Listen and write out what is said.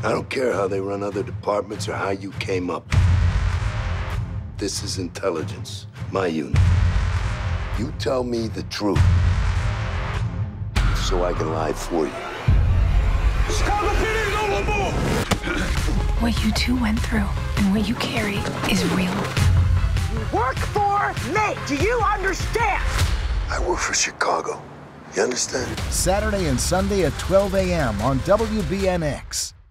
I don't care how they run other departments or how you came up. This is intelligence, my unit. You tell me the truth, so I can lie for you. Chicago PD, no more! What you two went through and what you carry is real. You work for me. Do you understand? I work for Chicago. You understand? Saturday and Sunday at 12 a.m. on WBNX.